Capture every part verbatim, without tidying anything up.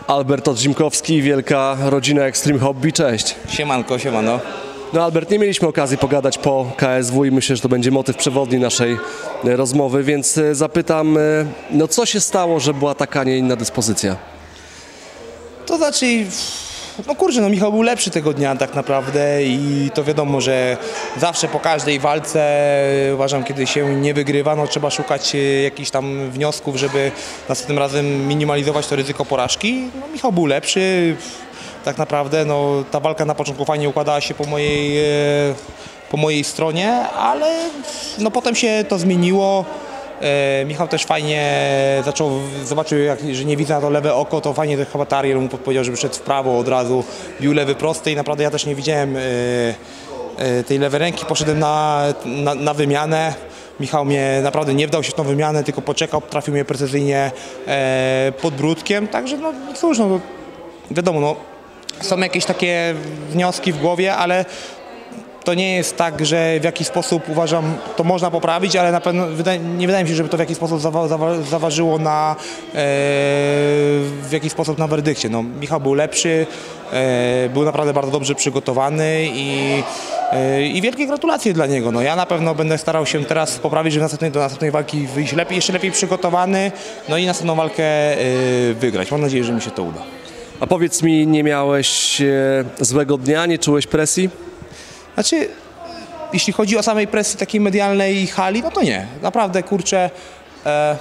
Albert Odzimkowski, wielka rodzina Extreme Hobby, cześć. Siemanko, siemano. No Albert, nie mieliśmy okazji pogadać po K S W i myślę, że to będzie motyw przewodni naszej rozmowy, więc zapytam, no co się stało, że była taka, nie inna dyspozycja? To znaczy, no kurczę, no Michał był lepszy tego dnia tak naprawdę i to wiadomo, że zawsze po każdej walce, uważam, kiedy się nie wygrywa, no trzeba szukać jakichś tam wniosków, żeby następnym razem minimalizować to ryzyko porażki. No Michał był lepszy, tak naprawdę, no ta walka na początku fajnie układała się po mojej, po mojej stronie, ale no potem się to zmieniło. E, Michał też fajnie zaczął, zobaczył, jak, że nie widzę na to lewe oko, to fajnie chyba Tariel mu podpowiedział, żeby szedł w prawo od razu, bił lewy prosty i naprawdę ja też nie widziałem e, e, tej lewej ręki, poszedłem na, na, na wymianę. Michał mnie naprawdę nie wdał się w tą wymianę, tylko poczekał, trafił mnie precyzyjnie e, podbródkiem, także no cóż, no wiadomo, no, są jakieś takie wnioski w głowie, ale to nie jest tak, że w jakiś sposób uważam, to można poprawić, ale na pewno wydaje, nie wydaje mi się, żeby to w jakiś sposób zawa, zawa, zaważyło na, e, w jakiś sposób na werdykcie. No, Michał był lepszy, e, był naprawdę bardzo dobrze przygotowany i, e, i wielkie gratulacje dla niego. No, ja na pewno będę starał się teraz poprawić, żeby następnej, do następnej walki wyjść lepiej, jeszcze lepiej przygotowany, no i następną walkę e, wygrać. Mam nadzieję, że mi się to uda. A powiedz mi, nie miałeś e, złego dnia, nie czułeś presji? Znaczy, jeśli chodzi o samej presji takiej medialnej hali, no to nie. Naprawdę, kurczę, e,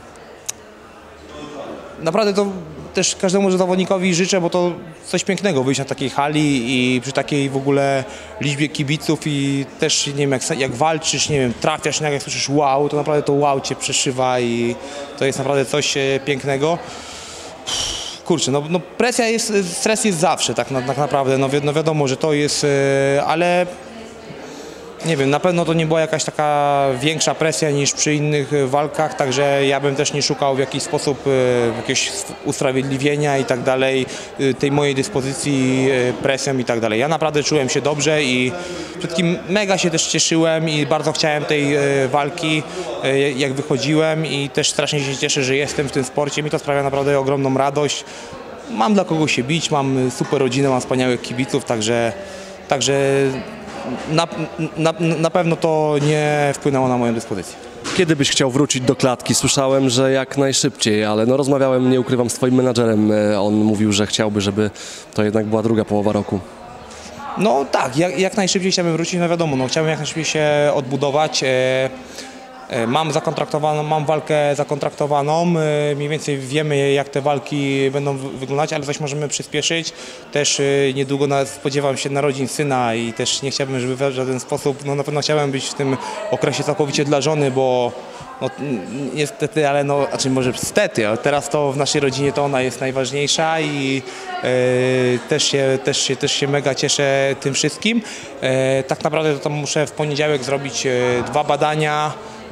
naprawdę to też każdemu zawodnikowi życzę, bo to coś pięknego wyjść na takiej hali i przy takiej w ogóle liczbie kibiców i też, nie wiem, jak, jak walczysz, nie wiem, trafiasz, jak słyszysz wow, to naprawdę to wow cię przeszywa i to jest naprawdę coś e, pięknego. Kurczę, no, no presja jest, stres jest zawsze tak, na, tak naprawdę, no, wi no wiadomo, że to jest, yy, ale nie wiem, na pewno to nie była jakaś taka większa presja niż przy innych walkach, także ja bym też nie szukał w jakiś sposób yy, jakiegoś usprawiedliwienia i tak dalej, yy, tej mojej dyspozycji yy, presją i tak dalej. Ja naprawdę czułem się dobrze i przede wszystkim mega się też cieszyłem i bardzo chciałem tej yy, walki, yy, jak wychodziłem i też strasznie się cieszę, że jestem w tym sporcie. Mi to sprawia naprawdę ogromną radość. Mam dla kogo się bić, mam super rodzinę, mam wspaniałych kibiców, także, także Na, na, na pewno to nie wpłynęło na moją dyspozycję. Kiedy byś chciał wrócić do klatki? Słyszałem, że jak najszybciej, ale no rozmawiałem, nie ukrywam, z twoim menadżerem. On mówił, że chciałby, żeby to jednak była druga połowa roku. No tak, jak, jak najszybciej chciałbym wrócić, no wiadomo, no chciałbym jak najszybciej się odbudować. E, Mam zakontraktowaną, mam walkę zakontraktowaną, mniej więcej wiemy, jak te walki będą wyglądać, ale coś możemy przyspieszyć. Też niedługo spodziewam się narodzin syna i też nie chciałbym, żeby w żaden sposób, no na pewno chciałem być w tym okresie całkowicie dla żony, bo no, niestety, ale no, znaczy może niestety, ale teraz to w naszej rodzinie to ona jest najważniejsza i e, też, się, też, się, też się mega cieszę tym wszystkim. E, tak naprawdę to muszę w poniedziałek zrobić e, dwa badania,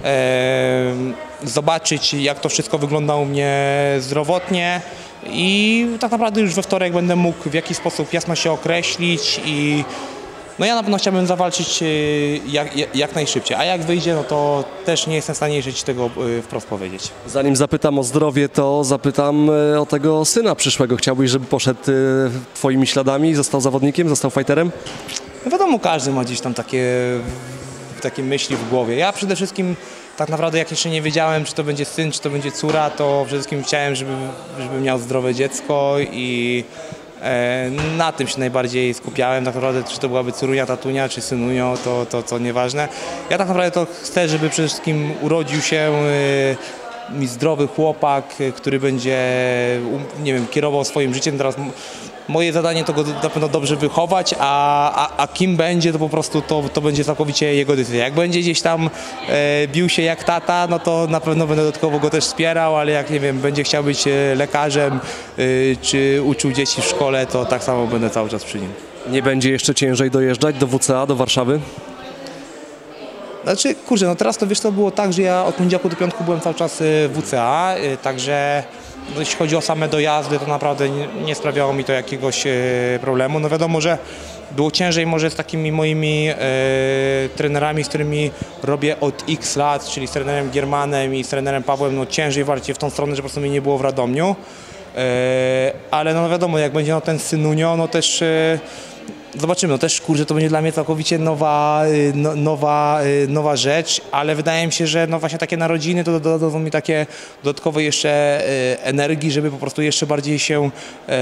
zobaczyć, jak to wszystko wygląda u mnie zdrowotnie i tak naprawdę już we wtorek będę mógł w jakiś sposób jasno się określić i no ja na pewno chciałbym zawalczyć jak, jak, jak najszybciej, a jak wyjdzie, no to też nie jestem w stanie jeszcze tego wprost powiedzieć. Zanim zapytam o zdrowie, to zapytam o tego syna przyszłego. Chciałbyś, żeby poszedł twoimi śladami, został zawodnikiem, został fighterem? No wiadomo, każdy ma gdzieś tam takie takie myśli w głowie. Ja przede wszystkim tak naprawdę jak jeszcze nie wiedziałem, czy to będzie syn, czy to będzie córa, to przede wszystkim chciałem, żeby, żeby miał zdrowe dziecko i e, na tym się najbardziej skupiałem. Tak naprawdę czy to byłaby córunia, tatunia, czy synunio, to, to, to nieważne. Ja tak naprawdę to chcę, żeby przede wszystkim urodził się e, mi zdrowy chłopak, który będzie, nie wiem, kierował swoim życiem. Teraz moje zadanie to go na pewno dobrze wychować, a, a, a kim będzie, to po prostu to, to będzie całkowicie jego decyzja. Jak będzie gdzieś tam e, bił się jak tata, no to na pewno będę dodatkowo go też wspierał, ale jak nie wiem, będzie chciał być lekarzem e, czy uczył dzieci w szkole, to tak samo będę cały czas przy nim. Nie będzie jeszcze ciężej dojeżdżać do W C A, do Warszawy? Znaczy, kurczę, no teraz to wiesz, to było tak, że ja od poniedziałku do piątku byłem cały czas w W C A, e, także no, jeśli chodzi o same dojazdy, to naprawdę nie, nie sprawiało mi to jakiegoś e, problemu. No wiadomo, że było ciężej może z takimi moimi e, trenerami, z którymi robię od X lat, czyli z trenerem Giermanem i z trenerem Pawłem, no ciężej bardziej w tą stronę, że po prostu mnie nie było w Radomiu. ale no wiadomo, jak będzie no ten Synunio, no też e, zobaczymy, no też kurczę, to będzie dla mnie całkowicie nowa, no, nowa, nowa rzecz, ale wydaje mi się, że no właśnie takie narodziny to dodadzą mi takie dodatkowe jeszcze energii, żeby po prostu jeszcze bardziej się, e,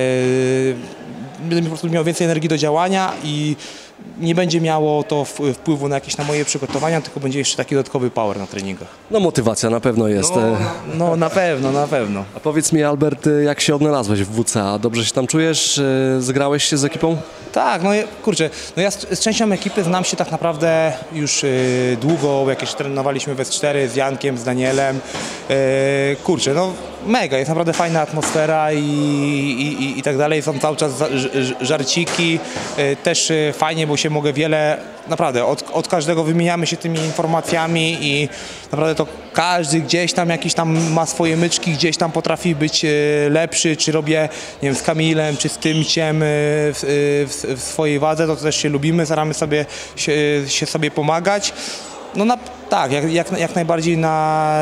będę po prostu miał więcej energii do działania i nie będzie miało to wpływu na jakieś na moje przygotowania, tylko będzie jeszcze taki dodatkowy power na treningach. No motywacja na pewno jest. No, no na pewno, na pewno. A powiedz mi, Albert, jak się odnalazłeś w W C A? Dobrze się tam czujesz? Zgrałeś się z ekipą? Tak, no kurczę, no ja z, z częścią ekipy znam się tak naprawdę już y, długo, jakieś trenowaliśmy we cztery z Jankiem, z Danielem. Y, kurczę, no mega, jest naprawdę fajna atmosfera i, i, i, i tak dalej, są cały czas za, ż, żarciki, y, też y, fajnie, bo się mogę wiele, naprawdę, od, od każdego wymieniamy się tymi informacjami i naprawdę to każdy gdzieś tam jakiś tam ma swoje myczki, gdzieś tam potrafi być y, lepszy, czy robię, nie wiem, z Kamilem, czy z Tymciem y, w, w, w swojej wadze, to też się lubimy, staramy sobie się, się sobie pomagać. No na, tak, jak, jak, jak najbardziej na,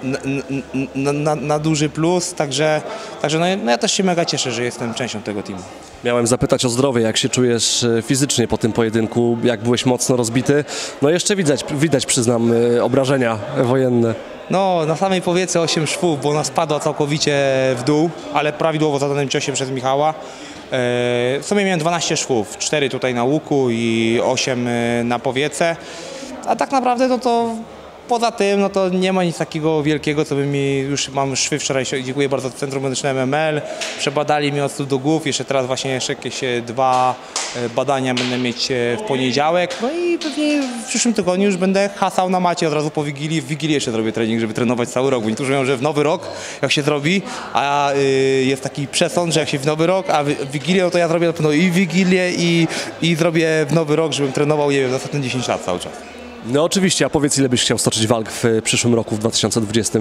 na, na, na duży plus, także, także no, no ja też się mega cieszę, że jestem częścią tego teamu. Miałem zapytać o zdrowie, jak się czujesz fizycznie po tym pojedynku, jak byłeś mocno rozbity. No jeszcze widać, widać przyznam, obrażenia wojenne. No, na samej powiece osiem szwów, bo ona spadła całkowicie w dół, ale prawidłowo zadanym ciosie przez Michała. W sumie miałem dwanaście szwów, cztery tutaj na łuku i osiem na powiece, a tak naprawdę no to poza tym no to nie ma nic takiego wielkiego, co by mi, już mam szwy wczoraj, dziękuję bardzo Centrum Medyczne M M L, przebadali mi od stóp do głów, jeszcze teraz właśnie jeszcze jakieś dwa badania będę mieć w poniedziałek, no i pewnie w przyszłym tygodniu już będę hasał na macie od razu po Wigilii, w Wigilię jeszcze zrobię trening, żeby trenować cały rok, bo niektórzy mówią, że w nowy rok jak się zrobi, a y, jest taki przesąd, że jak się w nowy rok, a w Wigilię, no to ja zrobię na pewno i Wigilię i, i zrobię w nowy rok, żebym trenował, nie wiem, następne dziesięć lat cały czas. No oczywiście, a powiedz, ile byś chciał stoczyć walk w przyszłym roku, w dwa tysiące dwudziestym?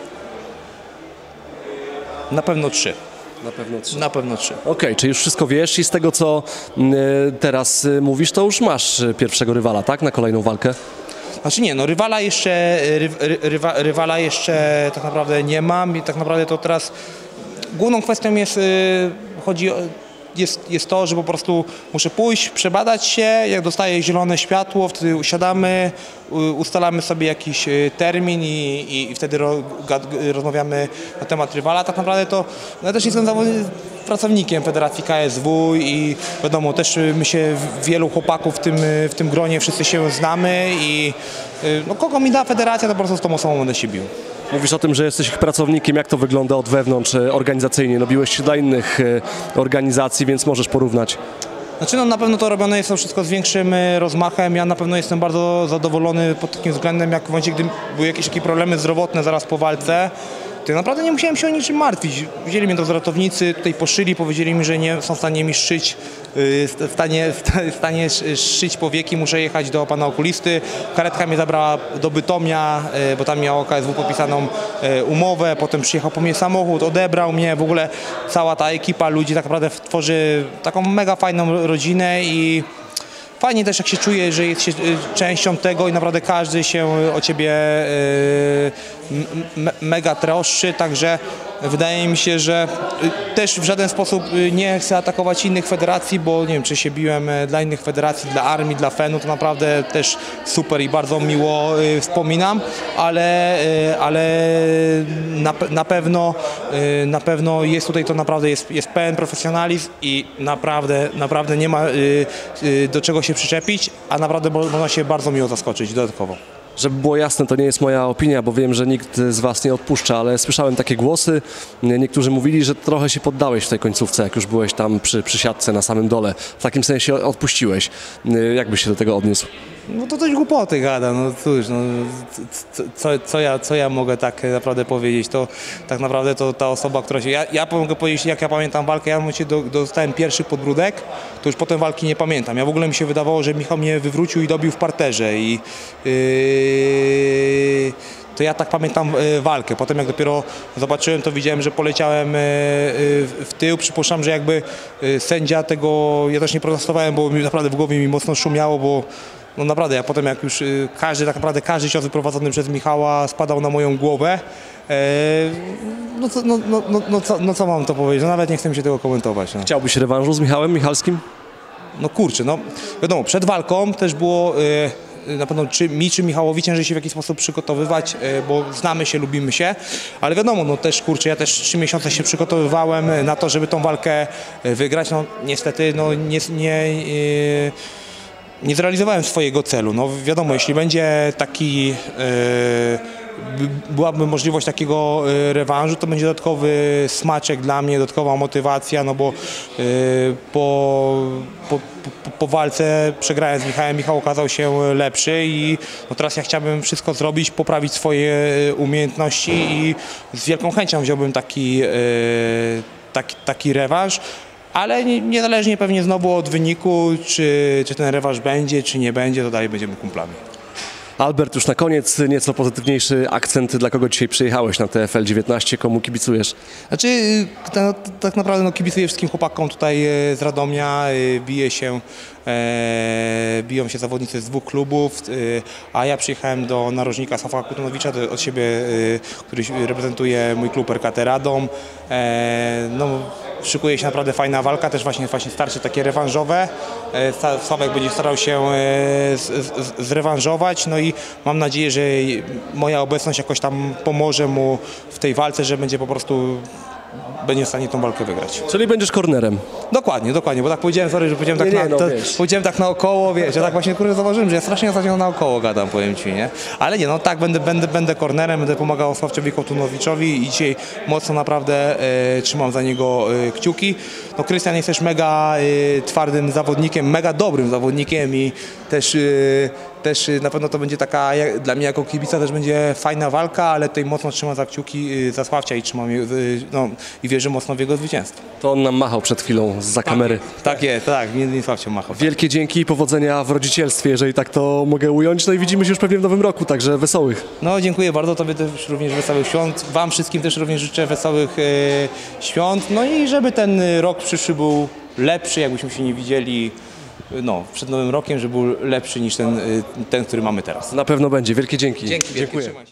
Na pewno trzy. Na pewno trzy. Na pewno trzy. Okej, okay, czy już wszystko wiesz i z tego, co y, teraz y, mówisz, to już masz pierwszego rywala, tak? Na kolejną walkę? Znaczy nie, no rywala jeszcze, ry, ry, rywa, rywala jeszcze tak naprawdę nie mam i tak naprawdę to teraz główną kwestią jest, y, chodzi o Jest, jest to, że po prostu muszę pójść, przebadać się, jak dostaję zielone światło, wtedy usiadamy, ustalamy sobie jakiś termin i, i, i wtedy ro, gad, rozmawiamy na temat rywala. Tak naprawdę to no ja też jestem pracownikiem Federacji K S W i wiadomo, też my się, wielu chłopaków w tym, w tym gronie, wszyscy się znamy i no, kogo mi da federacja, to po prostu z tą osobą będę się bił. Mówisz o tym, że jesteś ich pracownikiem. Jak to wygląda od wewnątrz organizacyjnie? No biłeś się dla innych organizacji, więc możesz porównać. Znaczy no na pewno to robione jest to wszystko z większym rozmachem. Ja na pewno jestem bardzo zadowolony pod takim względem, jak w momencie, gdy były jakieś takie problemy zdrowotne zaraz po walce, to naprawdę nie musiałem się o niczym martwić. Wzięli mnie do ratownicy, tutaj poszyli, powiedzieli mi, że nie są w stanie mi szyć, w stanie, w stanie szyć powieki, muszę jechać do pana okulisty. Karetka mnie zabrała do Bytomia, bo tam miało K S W podpisaną umowę, potem przyjechał po mnie samochód, odebrał mnie, w ogóle cała ta ekipa ludzi tak naprawdę tworzy taką mega fajną rodzinę i fajnie też jak się czuje, że jest się częścią tego i naprawdę każdy się o ciebie me mega troszczy, także wydaje mi się, że też w żaden sposób nie chcę atakować innych federacji, bo nie wiem, czy się biłem dla innych federacji, dla armii, dla Fenu, to naprawdę też super i bardzo miło wspominam, ale, ale na, na pewno na pewno jest tutaj to naprawdę jest, jest pełen profesjonalizm i naprawdę, naprawdę nie ma do czego się przyczepić, a naprawdę można się bardzo miło zaskoczyć dodatkowo. Żeby było jasne, to nie jest moja opinia, bo wiem, że nikt z was nie odpuszcza, ale słyszałem takie głosy. Niektórzy mówili, że trochę się poddałeś w tej końcówce, jak już byłeś tam przy, przy siatce na samym dole. W takim sensie odpuściłeś. Jak byś się do tego odniósł? No to dość głupoty gada, no cóż, no, co, co, ja, co ja mogę tak naprawdę powiedzieć, to tak naprawdę to ta osoba, która się, ja, ja mogę powiedzieć, jak ja pamiętam walkę, ja momencie do, dostałem pierwszy podbródek, to już potem walki nie pamiętam, ja w ogóle mi się wydawało, że Michał mnie wywrócił i dobił w parterze i yy, to ja tak pamiętam y, walkę. Potem jak dopiero zobaczyłem, to widziałem, że poleciałem y, y, w tył. Przypuszczam, że jakby y, sędzia tego, ja też nie protestowałem, bo mi, naprawdę w głowie mi mocno szumiało, bo no naprawdę, ja potem jak już y, każdy, tak naprawdę każdy cios wyprowadzony przez Michała spadał na moją głowę, e, no, co, no, no, no, no, co, no co mam to powiedzieć, no nawet nie chcę mi się tego komentować. No. Chciałbyś rewanżu z Michałem Michalskim? No kurczę, no wiadomo, przed walką też było y, na pewno czy mi, czy Michałowi ciężej się w jakiś sposób przygotowywać, y, bo znamy się, lubimy się, ale wiadomo, no też kurczę, ja też trzy miesiące się przygotowywałem na to, żeby tą walkę y, wygrać, no niestety, no nie, nie y, nie zrealizowałem swojego celu. No wiadomo, jeśli będzie taki, yy, byłaby możliwość takiego yy, rewanżu, to będzie dodatkowy smaczek dla mnie, dodatkowa motywacja, no bo yy, po, po, po, po walce przegrałem z Michałem, Michał okazał się lepszy i no teraz ja chciałbym wszystko zrobić, poprawić swoje umiejętności i z wielką chęcią wziąłbym taki, yy, taki, taki rewanż. Ale niezależnie pewnie znowu od wyniku, czy, czy ten rewanż będzie, czy nie będzie, to dalej będziemy kumplami. Albert, już na koniec nieco pozytywniejszy akcent, dla kogo dzisiaj przyjechałeś na T F L dziewiętnaście, komu kibicujesz? Znaczy, tak, tak naprawdę no, kibicuję wszystkim chłopakom tutaj e, z Radomia, e, bije się, e, biją się zawodnicy z dwóch klubów, e, a ja przyjechałem do narożnika Sławka Kutunowicza, do, od siebie, e, który reprezentuje mój klub R K T Radom. E, no, szykuje się naprawdę fajna walka, też właśnie, właśnie starcie takie rewanżowe. E, Sławek będzie starał się e, z, z, zrewanżować, no i mam nadzieję, że moja obecność jakoś tam pomoże mu w tej walce, że będzie po prostu będzie w stanie tą walkę wygrać. Czyli będziesz kornerem. Dokładnie, dokładnie, bo tak powiedziałem, sorry, że powiedziałem tak, Nie, nie, na, no to, wiesz. powiedziałem tak naokoło, wiesz, ja tak właśnie kurde zauważyłem, że ja strasznie ostatnio naokoło gadam, powiem ci, nie? Ale nie, no tak, będę, będę, będę kornerem, będę pomagał Sławciowi Kotunowiczowi i dzisiaj mocno naprawdę e, trzymam za niego e, kciuki. No Krystian jest też mega e, twardym zawodnikiem, mega dobrym zawodnikiem i też, e, też e, na pewno to będzie taka, jak, dla mnie jako kibica też będzie fajna walka, ale tutaj mocno trzymam za kciuki e, za Sławcia i trzymam, e, no, i wierzę mocno w jego zwycięstwo. To on nam machał przed chwilą zza kamery. Tak jest, tak, między innymi Sławcią machał. Wielkie dzięki i powodzenia w rodzicielstwie, jeżeli tak to mogę ująć. No i widzimy się już pewnie w nowym roku, także wesołych. No dziękuję bardzo, Tobie też również wesołych świąt. Wam wszystkim też również życzę wesołych e, świąt. No i żeby ten rok przyszły był lepszy, jakbyśmy się nie widzieli no, przed nowym rokiem, żeby był lepszy niż ten, e, ten który mamy teraz. Na pewno będzie. Wielkie dzięki. Dzięki, Dziękuję. trzymaj się.